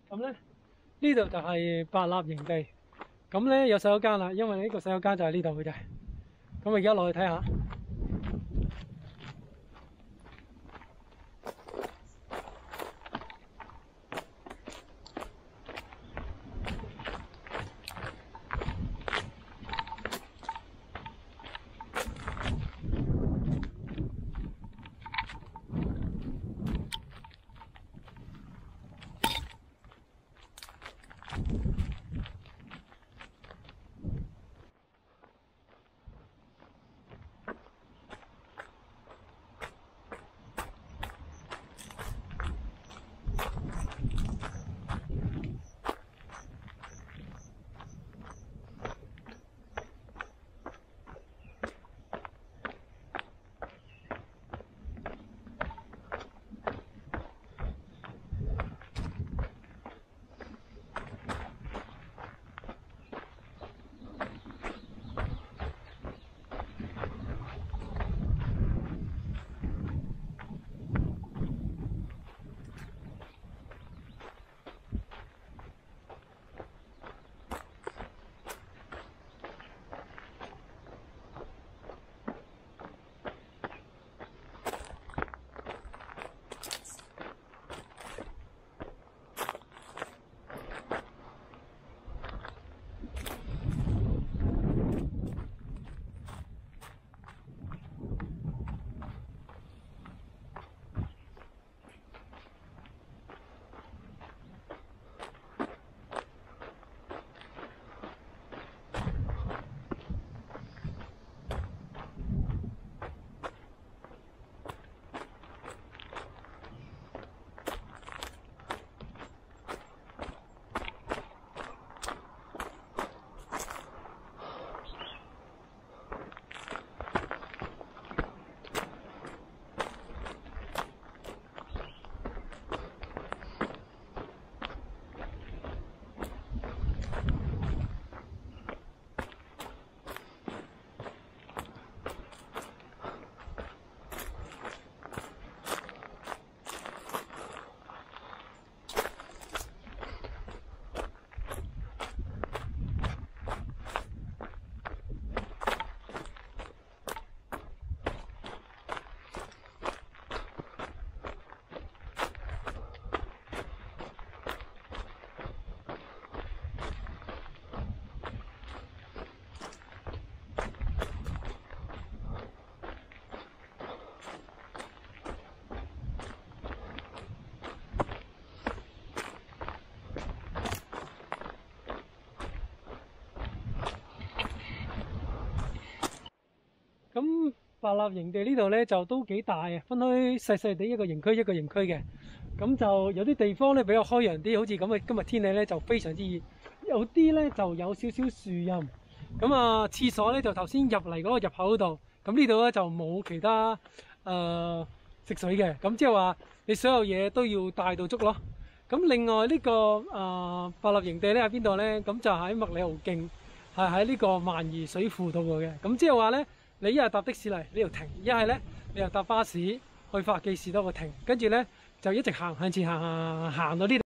咁咧呢度就係白臘營地，咁咧有洗手間啦，因為呢個洗手間就喺呢度嘅啫。咁我而家落去睇下。咁白臘營地呢度咧就都幾大嘅，分開細細地一個營區一個營區嘅。咁就有啲地方咧比較開揚啲，好似咁嘅今日天氣咧就非常之熱，有啲咧就有少少樹蔭。咁啊，廁所咧就頭先入嚟嗰個入口度，咁呢度咧就冇其他食水嘅。咁即係話你所有嘢都要帶到足咯。咁另外呢個白臘營地咧喺邊度咧？咁就喺麥理浩徑，係喺呢個萬宜水庫度嘅。咁即係話咧。你一係搭的士嚟呢度停，一係咧你又搭巴士去法記士多個停，跟住咧就一直行向前行到呢度。